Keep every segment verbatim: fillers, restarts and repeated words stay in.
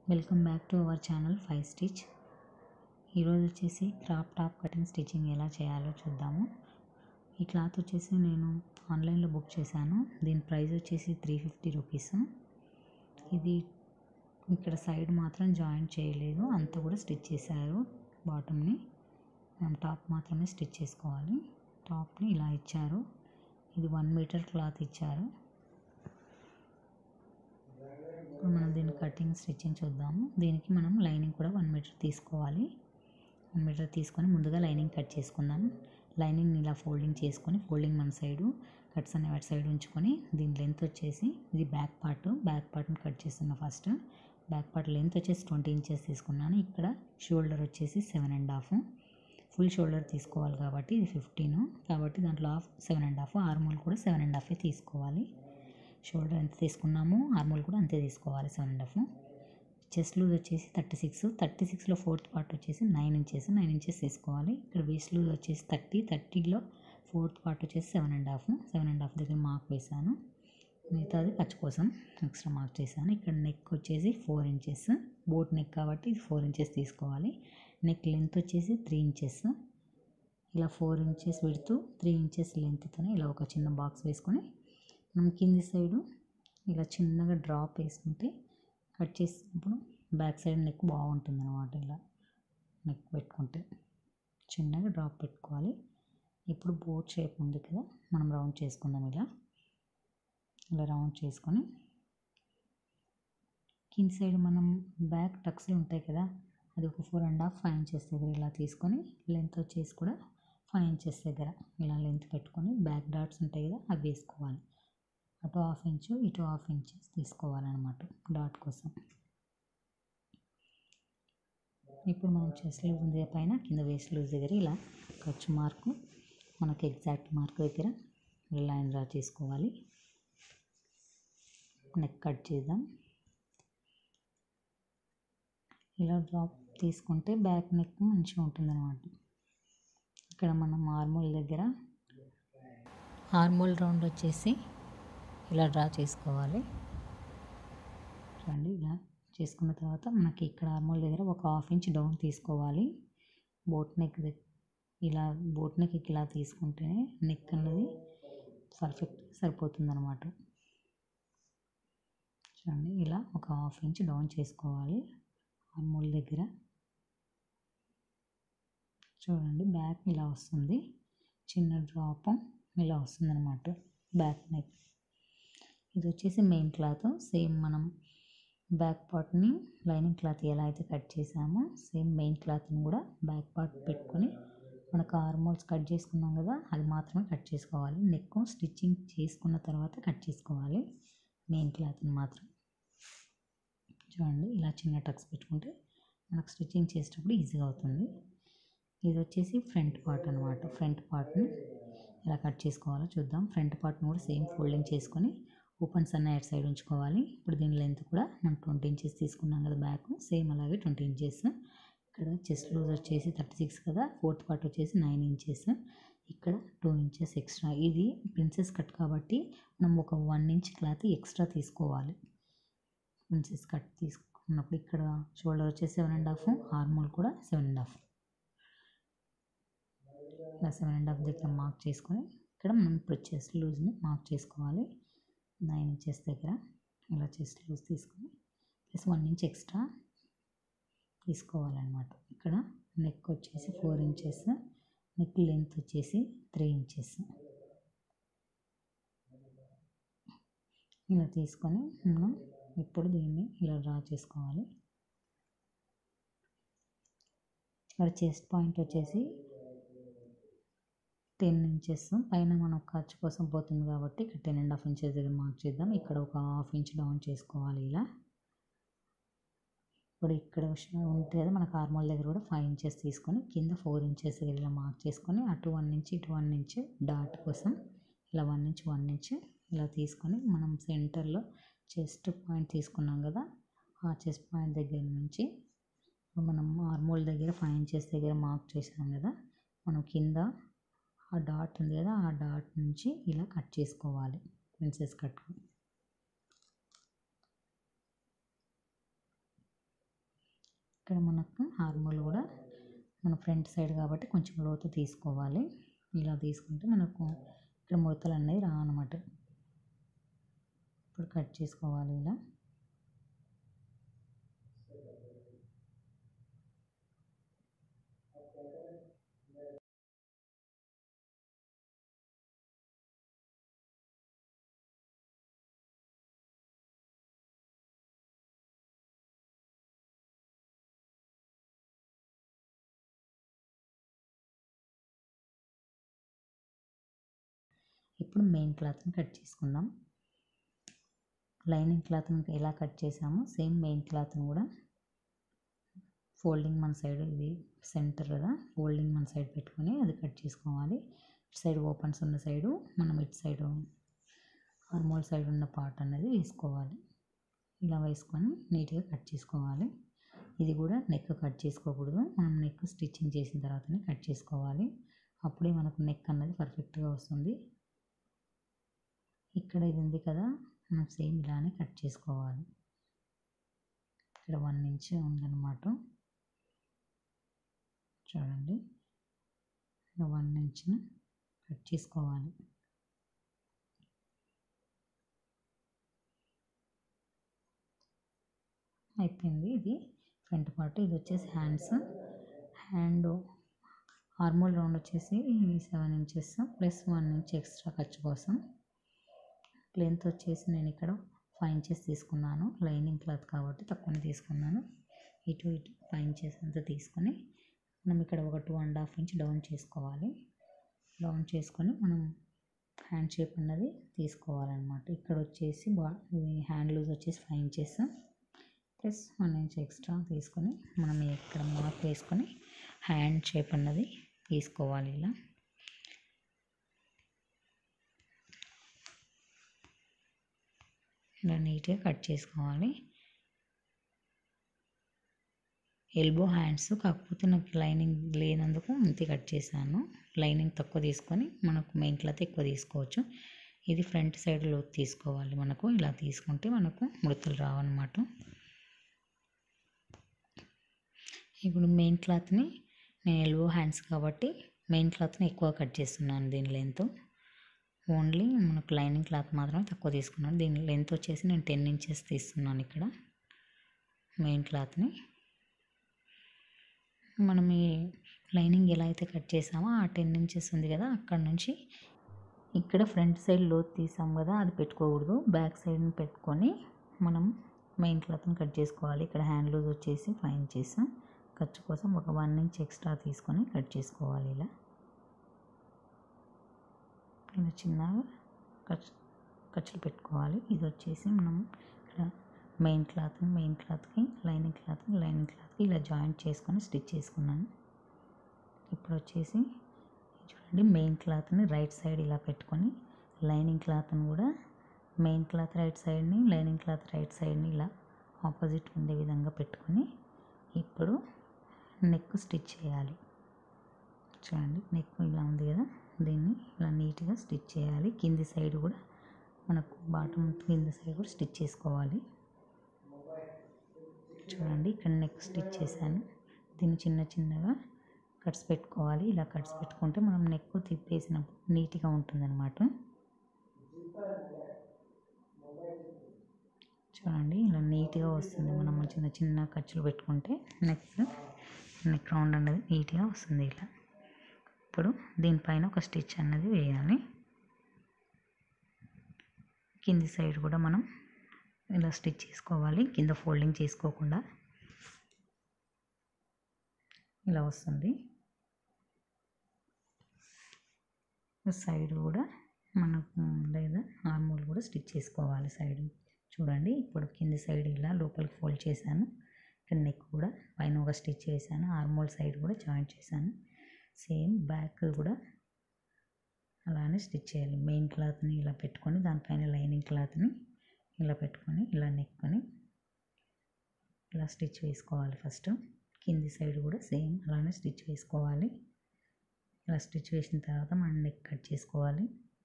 Welcome back to our channel five stitch. ఈరోజు వచ్చేసి crop top cutting stitching ఎలా చేయాలో చూద్దాము. ఈ క్లాత్ వచ్చేసి నేను ఆన్లైన్లో బుక్ చేశాను. దీని ప్రైస్ వచ్చేసి త్రీ ఫిఫ్టీ రూపీస్. ఇది ఇక్కడ సైడ్ మాత్రం జాయింట్ చేయలేదు, అంతా కూడా స్టిచ్ చేశారు. బాటమ్ని మనం టాప్ మాత్రమే స్టిచ్ చేసుకోవాలి. టాప్ని ఇలా ఇచ్చారు. ఇది వన్ మీటర్ క్లాత్ ఇచ్చారు. ఇప్పుడు మనం దీని కటింగ్ స్టిచ్చింగ్ చూద్దాము. దీనికి మనం లైనింగ్ కూడా వన్ మీటర్ తీసుకోవాలి. వన్ మీటర్ తీసుకొని ముందుగా లైనింగ్ కట్ చేసుకుందాం. లైనింగ్ ఇలా ఫోల్డింగ్ చేసుకొని, ఫోల్డింగ్ మన సైడు కట్స్ అనే వాటి సైడ్ ఉంచుకొని, దీని లెంత్ వచ్చేసి ఇది బ్యాక్ పార్ట్ బ్యాక్ పార్ట్ని కట్ చేస్తున్నా. ఫస్ట్ బ్యాక్ పార్ట్ లెంత్ వచ్చేసి ట్వంటీ ఇంచెస్ తీసుకున్నాను. ఇక్కడ షోల్డర్ వచ్చేసి seven and half. Full shoulder తీసుకోవాలి కాబట్టి ఇది ఫిఫ్టీన్, కాబట్టి దాంట్లో half seven and half. Armhole కూడా సెవెన్ అండ్ హాఫే తీసుకోవాలి. షోల్డర్ ఎంత తీసుకున్నామో ఆర్మోల్ కూడా అంతే తీసుకోవాలి, seven and half. Chest loose వచ్చేసి థర్టీ సిక్స్ థర్టీ సిక్స్లో ఫోర్త్ పార్ట్ వచ్చేసి నైన్ ఇంచెస్ నైన్ ఇంచెస్ తీసుకోవాలి. ఇక్కడ వేస్ట్ లూజ్ వచ్చేసి థర్టీ థర్టీలో ఫోర్త్ పార్ట్ వచ్చేసి seven and half seven and half దగ్గర మార్క్ వేసాను. మిగతాది ఖర్చు కోసం ఎక్స్ట్రా మార్క్ చేశాను. ఇక్కడ నెక్ వచ్చేసి ఫోర్ ఇంచెస్ బోట్ నెక్ కాబట్టి ఇది ఫోర్ ఇంచెస్ తీసుకోవాలి. నెక్ లెంత్ వచ్చేసి త్రీ ఇంచెస్. ఇలా ఫోర్ ఇంచెస్ విడుతూ త్రీ ఇంచెస్ లెంత్తోనే ఇలా ఒక చిన్న బాక్స్ వేసుకొని మనం కింది సైడు ఇలా చిన్నగా డ్రాప్ వేసుకుంటే కట్ చేసినప్పుడు బ్యాక్ సైడ్ నెక్ బాగుంటుంది అన్నమాట. ఇలా నెక్ పెట్టుకుంటే చిన్నగా డ్రాప్ పెట్టుకోవాలి. ఇప్పుడు బోట్ షేప్ ఉంది కదా, మనం రౌండ్ చేసుకుందాం. ఇలా ఇలా రౌండ్ చేసుకొని కింది సైడ్ మనం బ్యాక్ టక్స్లు ఉంటాయి కదా, అది ఒక four and half five inches దగ్గర ఇలా తీసుకొని, లెంత్ వచ్చేసి కూడా ఫైవ్ ఇంచెస్ దగ్గర ఇలా లెంత్ పెట్టుకొని బ్యాక్ డాట్స్ ఉంటాయి కదా అవి వేసుకోవాలి. అటు హాఫ్ ఇంచు ఇటు హాఫ్ ఇంచెస్ తీసుకోవాలన్నమాట డాట్ కోసం. ఇప్పుడు మనం చెస్ట్ లూజ్ ఉంది పైన, కింద వేస్ట్ లూజ్ దగ్గర ఇలా ఖర్చు మార్కు మనకు ఎగ్జాక్ట్ మార్క్ దగ్గర లైన్ డ్రా చేసుకోవాలి. నెక్ కట్ చేద్దాం. ఇలా డ్రాప్ తీసుకుంటే బ్యాక్ నెక్ మంచిగా ఉంటుంది అన్నమాట. ఇక్కడ మనం ఆర్మోల్ దగ్గర ఆర్మోల్ రౌండ్ వచ్చేసి ఇలా డ్రా చేసుకోవాలి. చూడండి, ఇలా చేసుకున్న తర్వాత మనకి ఇక్కడ ఆర్మోల్ దగ్గర ఒక హాఫ్ ఇంచ్ డౌన్ తీసుకోవాలి. బోట్ నెక్ ఇలా బోట్ నెక్ ఇలా తీసుకుంటేనే నెక్ అన్నది పర్ఫెక్ట్ సరిపోతుంది అన్నమాట. చూడండి, ఇలా ఒక హాఫ్ ఇంచ్ డౌన్ చేసుకోవాలి ఆర్మోల్ దగ్గర. చూడండి, బ్యాక్ ఇలా వస్తుంది, చిన్న డ్రాప్ ఇలా వస్తుంది అన్నమాట బ్యాక్ నెక్. ఇది వచ్చేసి మెయిన్ క్లాత్. సేమ్ మనం బ్యాక్ పార్ట్ని లైనింగ్ క్లాత్ ఎలా అయితే కట్ చేసామో సేమ్ మెయిన్ క్లాత్ని కూడా బ్యాక్ పార్ట్ పెట్టుకొని మనకు ఆర్మోల్స్ కట్ చేసుకున్నాం కదా అది మాత్రమే కట్ చేసుకోవాలి. నెక్ స్టిచ్చింగ్ చేసుకున్న తర్వాత కట్ చేసుకోవాలి మెయిన్ క్లాత్ని మాత్రం. చూడండి, ఇలా చిన్న టక్స్ పెట్టుకుంటే మనకు స్టిచ్చింగ్ చేసేటప్పుడు ఈజీగా అవుతుంది. ఇది వచ్చేసి ఫ్రంట్ పార్ట్ అనమాట. ఫ్రంట్ పార్ట్ని ఎలా కట్ చేసుకోవాలో చూద్దాం. ఫ్రంట్ పార్ట్ని కూడా సేమ్ ఫోల్డింగ్ చేసుకొని ఓపెన్స్ అన్న ఎయిట్ సైడ్ ఉంచుకోవాలి. ఇప్పుడు దీని లెంత్ కూడా మనం ట్వంటీ ఇంచెస్ తీసుకున్నాం కదా బ్యాక్, సేమ్ అలాగే ట్వంటీ ఇంచెస్. ఇక్కడ చెస్ట్ లూజ్ వచ్చేసి థర్టీ సిక్స్ కదా, ఫోర్త్ పార్ట్ వచ్చేసి నైన్ ఇంచెస్. ఇక్కడ టూ ఇంచెస్ ఎక్స్ట్రా. ఇది ప్రిన్సెస్ కట్ కాబట్టి మనం ఒక వన్ ఇంచ్ క్లాత్ ఎక్స్ట్రా తీసుకోవాలి. ప్రిన్సెస్ కట్ తీసుకున్నప్పుడు ఇక్కడ షోల్డర్ వచ్చేసి సెవెన్ అండ్ హాఫ్, ఆర్మోల్ కూడా సెవెన్ అండ్ హాఫ్. ఇలా సెవెన్ అండ్ హాఫ్ దగ్గర మార్క్ చేసుకొని ఇక్కడ మనం ఇప్పుడు చెస్ట్ లూజ్ని మార్క్ చేసుకోవాలి. నైన్ ఇంచెస్ దగ్గర ఇలా చెస్ట్ లూజ్ తీసుకొని ప్లస్ వన్ ఇంచ్ ఎక్స్ట్రా తీసుకోవాలన్నమాట. ఇక్కడ నెక్ వచ్చేసి ఫోర్ ఇంచెస్, నెక్ లెంత్ వచ్చేసి త్రీ ఇంచెస్. ఇలా తీసుకొని మనం ఇప్పుడు దీన్ని ఇలా డ్రా చేసుకోవాలి. ఇక్కడ చెస్ట్ పాయింట్ వచ్చేసి టెన్ ఇంచెస్ పైన మనం ఖర్చు కోసం పోతుంది కాబట్టి ఇక్కడ టెన్ అండ్ హాఫ్ ఇంచెస్ దగ్గర మార్క్ చేద్దాం. ఇక్కడ ఒక హాఫ్ ఇంచ్ డౌన్ చేసుకోవాలి ఇలా. ఇప్పుడు ఇక్కడ ఉంటుంది కదా మనకు ఆర్మోల్ దగ్గర కూడా ఫైవ్ ఇంచెస్ తీసుకొని కింద ఫోర్ ఇంచెస్ దగ్గర ఇలా మార్క్ చేసుకొని అటు వన్ ఇంచ్ ఇటు వన్ ఇంచ్ డాట్ కోసం ఇలా వన్ ఇంచ్ వన్ ఇంచ్ ఇలా తీసుకొని మనం సెంటర్లో చెస్ట్ పాయింట్ తీసుకున్నాం కదా, ఆ చెస్ట్ పాయింట్ దగ్గర నుంచి మనం ఆర్మోల్ దగ్గర ఫైవ్ ఇంచెస్ దగ్గర మార్క్ చేసాం కదా, మనం కింద ఆ డాట్ ఉంది కదా ఆ డాట్ నుంచి ఇలా కట్ చేసుకోవాలి ప్రిన్సెస్ కట్. ఇక్కడ మనకు ఆర్మోల్ కూడా మన ఫ్రంట్ సైడ్ కాబట్టి కొంచెం లోతు తీసుకోవాలి. ఇలా తీసుకుంటే మనకు ఇక్కడ ముడతలు అనేవి రావన్నమాట. ఇప్పుడు కట్ చేసుకోవాలి ఇలా. ఇప్పుడు మెయిన్ క్లాత్ని కట్ చేసుకుందాం. లైనింగ్ క్లాత్ని ఎలా కట్ చేసామో సేమ్ మెయిన్ క్లాత్ని కూడా ఫోల్డింగ్ మన సైడ్, ఇది సెంటర్ కదా, ఫోల్డింగ్ మన సైడ్ పెట్టుకొని అది కట్ చేసుకోవాలి. ఇటు సైడ్ ఓపెన్స్ ఉన్న సైడు మనం ఇటు సైడ్ ఆర్మోల్ సైడ్ ఉన్న పార్ట్ అనేది వేసుకోవాలి. ఇలా వేసుకొని నీట్గా కట్ చేసుకోవాలి. ఇది కూడా నెక్ కట్ చేసుకోకూడదు, మనం నెక్ స్టిచ్చింగ్ చేసిన తర్వాతనే కట్ చేసుకోవాలి. అప్పుడే మనకు నెక్ అన్నది పర్ఫెక్ట్గా వస్తుంది. ఇక్కడ ఇది ఉంది కదా, మనం సేమ్ ఇలానే కట్ చేసుకోవాలి. ఇక్కడ వన్ ఇంచ్ ఉందన్నమాట, చూడండి. వన్ ఇంచ్ను కట్ చేసుకోవాలి. అయిపోయింది. ఇది ఫ్రంట్ పార్ట్. ఇది వచ్చేసి హ్యాండ్స్. హ్యాండ్ ఆర్మోల్ రౌండ్ వచ్చేసి seven inches plus one inch extra ఖర్చు కోసం. లెంత్ వచ్చేసి నేను ఇక్కడ ఫైవ్ ఇంచెస్ తీసుకున్నాను. లైనింగ్ క్లాత్ కాబట్టి తక్కువనే తీసుకున్నాను. ఇటు ఇటు ఫైవ్ ఇంచెస్ అంతా తీసుకొని మనం ఇక్కడ ఒక two and half inch down చేసుకోవాలి. డౌన్ చేసుకొని మనం హ్యాండ్ షేప్ అన్నది తీసుకోవాలన్నమాట. ఇక్కడ వచ్చేసి బా హ్యాండ్ లూజ్ వచ్చేసి five inches plus one inch extra తీసుకొని మనం ఇక్కడ మార్క్ వేసుకొని హ్యాండ్ షేప్ అన్నది తీసుకోవాలి. ఇలా ఇలా నీట్గా కట్ చేసుకోవాలి. ఎల్బో హ్యాండ్స్, కాకపోతే నాకు లైనింగ్ లేనందుకు ఇంతే కట్ చేశాను. లైనింగ్ తక్కువ తీసుకొని మనకు మెయిన్ క్లాత్ ఎక్కువ తీసుకోవచ్చు. ఇది ఫ్రంట్ సైడ్లో తీసుకోవాలి. మనకు ఇలా తీసుకుంటే మనకు ముడతలు రావన్నమాట. ఇప్పుడు మెయిన్ క్లాత్ని నేను ఎల్బో హ్యాండ్స్ కాబట్టి మెయిన్ క్లాత్ని ఎక్కువ కట్ చేస్తున్నాను. దీని లెంత్ ఓన్లీ మనకు లైనింగ్ క్లాత్ మాత్రమే తక్కువ తీసుకున్నాను. దీని లెంత్ వచ్చేసి నేను టెన్ ఇంచెస్ తీస్తున్నాను. ఇక్కడ మెయిన్ క్లాత్ని మనం ఈ లైనింగ్ ఎలా అయితే కట్ చేసామో ఆ టెన్ ఇంచెస్ ఉంది కదా, అక్కడ నుంచి ఇక్కడ ఫ్రంట్ సైడ్ లోతు తీసాం కదా, అది పెట్టుకోకూడదు. బ్యాక్ సైడ్ని పెట్టుకొని మనం మెయిన్ క్లాత్ని కట్ చేసుకోవాలి. ఇక్కడ హ్యాండ్ లూజ్ వచ్చేసి ఫైవ్ ఇంచెస్ ఖర్చు కోసం ఒక వన్ ఇంచ్ ఎక్స్ట్రా తీసుకొని కట్ చేసుకోవాలి. ఇలా ఇలా చిన్నగా ఖర్చు ఖర్చులు పెట్టుకోవాలి. ఇది వచ్చేసి మనం ఇక్కడ మెయిన్ క్లాత్ని మెయిన్ క్లాత్కి లైనింగ్ క్లాత్ని లైనింగ్ క్లాత్కి ఇలా జాయింట్ చేసుకొని స్టిచ్ చేసుకున్నాను. ఇప్పుడు వచ్చేసి చూడండి, మెయిన్ క్లాత్ని రైట్ సైడ్ ఇలా పెట్టుకొని లైనింగ్ క్లాత్ని కూడా మెయిన్ క్లాత్ రైట్ సైడ్ని లైనింగ్ క్లాత్ రైట్ సైడ్ని ఇలా ఆపోజిట్ ఉండే విధంగా పెట్టుకొని ఇప్పుడు నెక్ స్టిచ్ చేయాలి. చూడండి, నెక్ ఇలా ఉంది కదా, దీన్ని ఇలా నీట్గా స్టిచ్ చేయాలి. కింది సైడ్ కూడా మనకు బాటమ్ కింది సైడ్ కూడా స్టిచ్ చేసుకోవాలి. చూడండి, ఇక్కడ నెక్ స్టిచ్ చేశాను. దీన్ని చిన్న చిన్నగా కట్స్ పెట్టుకోవాలి. ఇలా కట్స్ పెట్టుకుంటే మనం నెక్ తిప్పేసినప్పుడు నీట్గా ఉంటుందన్నమాట. చూడండి, ఇలా నీట్గా వస్తుంది. మనం చిన్న చిన్న ఖర్చులు పెట్టుకుంటే నెక్ నెక్ రౌండ్ అనేది నీట్గా వస్తుంది. ఇలా ఇప్పుడు దీనిపైన ఒక స్టిచ్ అన్నది వేయాలి. కింది సైడ్ కూడా మనం ఇలా స్టిచ్ చేసుకోవాలి, కింద ఫోల్డింగ్ చేసుకోకుండా. ఇలా వస్తుంది. సైడ్ కూడా మనకు లేదా ఆర్మోల్ కూడా స్టిచ్ చేసుకోవాలి సైడ్. చూడండి, ఇప్పుడు కింది సైడ్ ఇలా లోపలికి ఫోల్డ్ చేశాను. ఇక్కడ నెక్ కూడా పైన ఒక స్టిచ్ చేశాను. ఆర్మోల్ సైడ్ కూడా జాయింట్ చేశాను. సేమ్ బ్యాక్ కూడా అలానే స్టిచ్ చేయాలి. మెయిన్ క్లాత్ని ఇలా పెట్టుకొని దానిపైన లైనింగ్ క్లాత్ని ఇలా పెట్టుకొని ఇలా నెక్కొని ఇలా స్టిచ్ వేసుకోవాలి. ఫస్ట్ కింది సైడ్ కూడా సేమ్ అలానే స్టిచ్ వేసుకోవాలి. ఇలా స్టిచ్ వేసిన తర్వాత మనం నెక్ కట్ చేసుకోవాలి.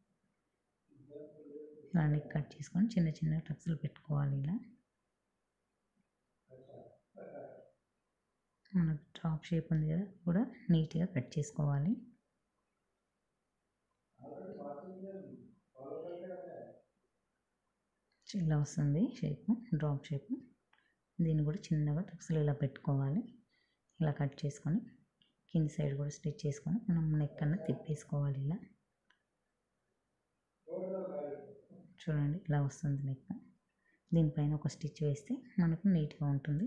ఇలా నెక్ కట్ చేసుకొని చిన్న చిన్న టక్స్లు పెట్టుకోవాలి. ఇలా మనకు డ్రాప్ షేప్ ఉంది కదా కూడా నీట్గా కట్ చేసుకోవాలి. ఇలా వస్తుంది షేపు, డ్రాప్ షేపు. దీన్ని కూడా చిన్నగా టక్స్లు ఇలా పెట్టుకోవాలి. ఇలా కట్ చేసుకొని కింది సైడ్ కూడా స్టిచ్ చేసుకొని మనం నెక్ అన్న తిప్పేసుకోవాలి. ఇలా చూడండి ఇలా వస్తుంది నెక్. దీనిపైన ఒక స్టిచ్ వేస్తే మనకు నీట్గా ఉంటుంది.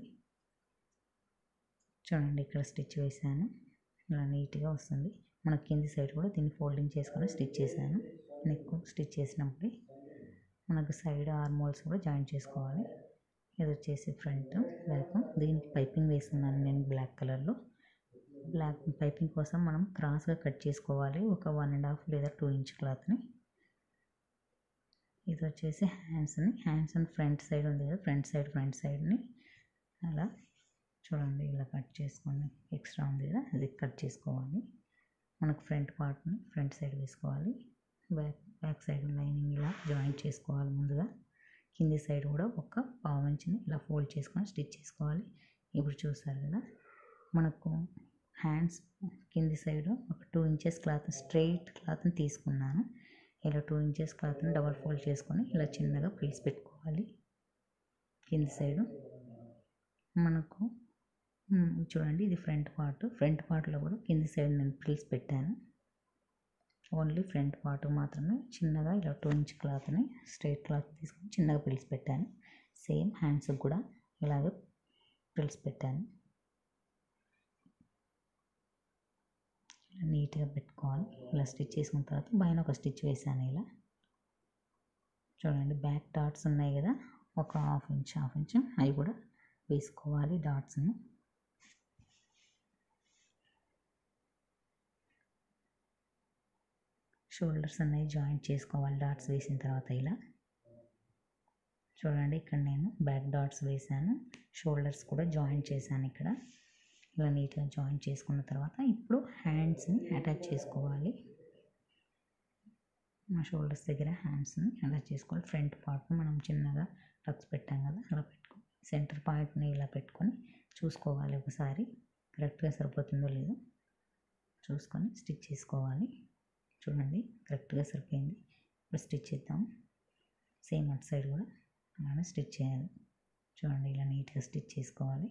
చూడండి ఇక్కడ స్టిచ్ వేసాను, ఇలా నీట్గా వస్తుంది. మనకు కింది సైడ్ కూడా దీన్ని ఫోల్డింగ్ చేసుకొని స్టిచ్ చేశాను. నెక్ స్టిచ్ చేసినప్పుడు మనకు సైడ్ ఆర్మోల్స్ కూడా జాయిన్ చేసుకోవాలి. ఇది వచ్చేసి ఫ్రంట్ బ్యాక్. దీనికి పైపింగ్ వేస్తున్నాను నేను బ్లాక్ కలర్లో. బ్లాక్ పైపింగ్ కోసం మనం క్రాస్గా కట్ చేసుకోవాలి ఒక వన్ అండ్ హాఫ్ లేదా టూ ఇంచ్ క్లాత్ని. ఇది వచ్చేసి హ్యాండ్స్ని హ్యాండ్స్ అండ్ ఫ్రంట్ సైడ్ ఉంది కదా, ఫ్రంట్ సైడ్ ఫ్రంట్ సైడ్ని అలా చూడండి ఇలా కట్ చేసుకొని ఎక్స్ట్రా ఉంది కదా అది కట్ చేసుకోవాలి. మనకు ఫ్రంట్ పార్ట్ని ఫ్రంట్ సైడ్ వేసుకోవాలి. బ్యాక్ బ్యాక్ సైడ్ లైనింగ్ ఇలా జాయింట్ చేసుకోవాలి. ముందుగా కింది సైడ్ కూడా ఒక పావు ఇంచుని ఇలా ఫోల్డ్ చేసుకొని స్టిచ్ చేసుకోవాలి. ఇప్పుడు చూసారు కదా మనకు హ్యాండ్స్ కింది సైడ్ ఒక టూ ఇంచెస్ క్లాత్ స్ట్రైట్ క్లాత్ని తీసుకున్నాను. ఇలా టూ ఇంచెస్ క్లాత్ని డబల్ ఫోల్డ్ చేసుకొని ఇలా చిన్నగా ప్లీస్ పెట్టుకోవాలి. కింది సైడు మనకు చూడండి ఇది ఫ్రంట్ పార్ట్. ఫ్రంట్ పార్ట్లో కూడా కింది సైడ్ నేను ప్లీస్ పెట్టాను. ఓన్లీ ఫ్రంట్ పార్ట్ మాత్రమే చిన్నగా ఇలా టూ ఇంచ్ క్లాత్ని స్ట్రైట్ క్లాత్ తీసుకొని చిన్నగా ప్లీస్ పెట్టాను. సేమ్ హ్యాండ్స్కి కూడా ఇలాగే ప్లీస్ పెట్టాను. ఇలా నీట్గా పెట్టుకోవాలి. ఇలా స్టిచ్ చేసుకున్న తర్వాత పైన ఒక స్టిచ్ వేసాను. ఇలా చూడండి బ్యాక్ డాట్స్ ఉన్నాయి కదా ఒక హాఫ్ ఇంచ్ హాఫ్ ఇంచ్ అవి కూడా వేసుకోవాలి డాట్స్ని. షోల్డర్స్ అనేవి జాయింట్ చేసుకోవాలి డాట్స్ వేసిన తర్వాత. ఇలా చూడండి ఇక్కడ నేను బ్యాక్ డాట్స్ వేసాను, షోల్డర్స్ కూడా జాయింట్ చేశాను. ఇక్కడ ఇలా నీట్గా జాయింట్ చేసుకున్న తర్వాత ఇప్పుడు హ్యాండ్స్ని అటాచ్ చేసుకోవాలి. మా షోల్డర్స్ దగ్గర హ్యాండ్స్ని అటాచ్ చేసుకోవాలి. ఫ్రంట్ పార్ట్ని మనం చిన్నగా టక్స్ పెట్టాం కదా అలా పెట్టుకొని సెంటర్ పాయింట్ని ఇలా పెట్టుకొని చూసుకోవాలి. ఒకసారి కరెక్ట్గా సరిపోతుందో లేదో చూసుకొని స్టిచ్ చేసుకోవాలి. చూడండి కరెక్ట్గా సరిపోయింది. ఇప్పుడు స్టిచ్ చేద్దాం. సేమ్ అటు సైడ్ కూడా అలానే స్టిచ్ చేయాలి. చూడండి ఇలా నీట్గా స్టిచ్ చేసుకోవాలి.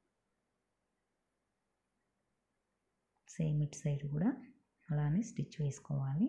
సేమ్ ఇటు సైడ్ కూడా అలానే స్టిచ్ వేసుకోవాలి.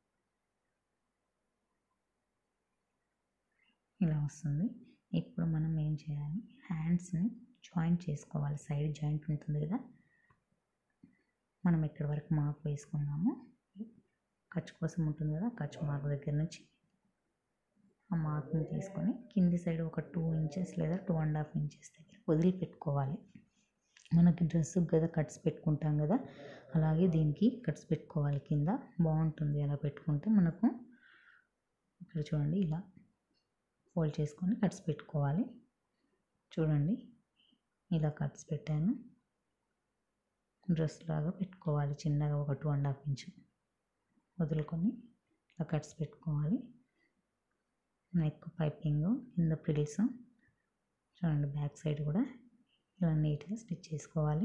ఇలా వస్తుంది. ఇప్పుడు మనం ఏం చేయాలి, హ్యాండ్స్ని జాయింట్ చేసుకోవాలి. సైడ్ జాయింట్ ఉంటుంది కదా, మనం ఎక్కడి వరకు మార్క్ వేసుకున్నామో ఖర్చు కోసం ఉంటుంది కదా, ఖర్చు మార్క్ దగ్గర నుంచి ఆ మార్క్ని తీసుకొని కింది సైడ్ ఒక టూ ఇంచెస్ లేదా టూ అండ్ హాఫ్ ఇంచెస్ దగ్గర వదిలిపెట్టుకోవాలి. మనకి డ్రెస్సుకి కదా కట్స్ పెట్టుకుంటాం కదా, అలాగే దీనికి కట్స్ పెట్టుకోవాలి. కింద బాగుంటుంది అలా పెట్టుకుంటే మనకు. ఇక్కడ చూడండి ఇలా ఫోల్డ్ చేసుకొని కట్స్ పెట్టుకోవాలి. చూడండి ఇలా కట్స్ పెట్టాను. డ్రెస్ లాగా పెట్టుకోవాలి చిన్నగా ఒక టూ అండ్ హాఫ్ ఇంచ్ వదులుకొని ఇలా కట్స్ పెట్టుకోవాలి. నెక్ పైపింగ్ కింద ప్రిల్స్ చూడండి బ్యాక్ సైడ్ కూడా ఇలా నీట్గా స్టిచ్ చేసుకోవాలి.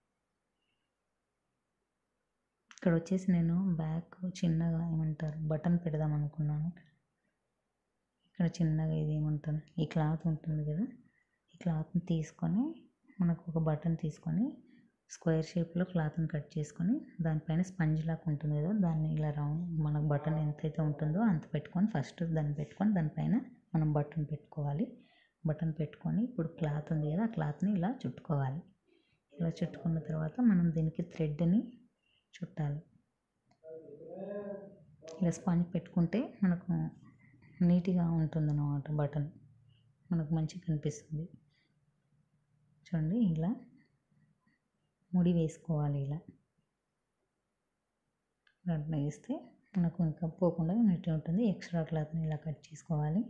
ఇక్కడ వచ్చేసి నేను బ్యాక్ చిన్నగా ఏమంటారు బటన్ పెడదాం అనుకున్నాను. ఇక్కడ చిన్నగా ఇది ఏమంటారు ఈ క్లాత్ ఉంటుంది కదా, ఈ క్లాత్ని తీసుకొని మనకు ఒక బటన్ తీసుకొని స్క్వేర్ షేప్లో క్లాత్ని కట్ చేసుకొని దానిపైన స్పంజ్ లాగా ఉంటుంది కదా, దాన్ని ఇలా రౌండ్ మనకు బటన్ ఎంతైతే ఉంటుందో అంత పెట్టుకొని ఫస్ట్ దాన్ని పెట్టుకొని దానిపైన మనం బటన్ పెట్టుకోవాలి. బటన్ పెట్టుకొని ఇప్పుడు క్లాత్ ఉంది కదా ఆ క్లాత్ని ఇలా చుట్టుకోవాలి. ఇలా చుట్టుకున్న తర్వాత మనం దీనికి థ్రెడ్ని చుట్టాలి. ఇలా స్పంజ్ పెట్టుకుంటే మనకు నీట్గా ఉంటుంది అన్నమాట. బటన్ మనకు మంచిగా కనిపిస్తుంది. చూడండి ఇలా ముడి వేసుకోవాలి. ఇలా అట్లా వేస్తే మనకు ఇంకా పోకుండా నీట్గా ఉంటుంది. ఎక్స్ట్రా క్లాత్ని ఇలా కట్ చేసుకోవాలి.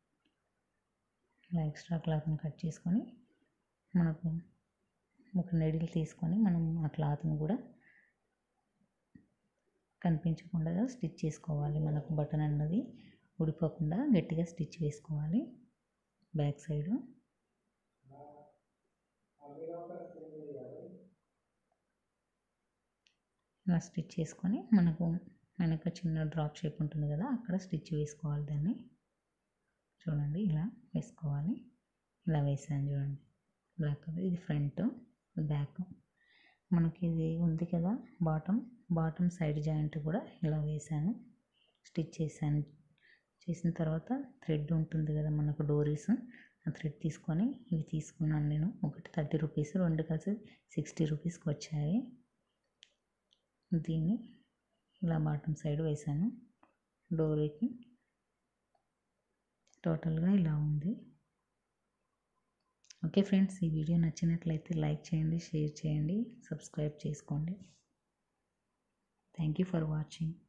ఇలా ఎక్స్ట్రా క్లాత్ని కట్ చేసుకొని మనకు ఒక నెడిల్ తీసుకొని మనం ఆ క్లాత్ని కూడా కనిపించకుండా స్టిచ్ చేసుకోవాలి. మనకు బటన్ అన్నది ఊడిపోకుండా గట్టిగా స్టిచ్ వేసుకోవాలి. బ్యాక్ సైడు ఇలా స్టిచ్ చేసుకొని మనకు వెనక చిన్న డ్రాప్ షేప్ ఉంటుంది కదా, అక్కడ స్టిచ్ వేసుకోవాలి. దాన్ని చూడండి ఇలా వేసుకోవాలి. ఇలా వేసాను చూడండి, బ్లాక్ కలర్. ఇది ఫ్రంట్, బ్యాక్. మనకి ఇది ఉంది కదా బాటమ్, బాటమ్ సైడ్ జాయింట్ కూడా ఇలా వేసాను, స్టిచ్ చేశాను. చేసిన తర్వాత థ్రెడ్ ఉంటుంది కదా మనకు డోరీస్, ఆ థ్రెడ్ తీసుకొని ఇవి తీసుకున్నాను నేను. ఒకటి థర్టీ రూపీస్, రెండు కలిసి సిక్స్టీ రూపీస్కి వచ్చాయి. దీన్ని ఇలా బాటమ్ సైడ్ వేసాను డోరీకి. టోటల్గా ఇలా ఉంది. ఓకే ఫ్రెండ్స్, ఈ వీడియో నచ్చినట్లయితే లైక్ చేయండి, షేర్ చేయండి, సబ్స్క్రైబ్ చేసుకోండి. Thank you for watching.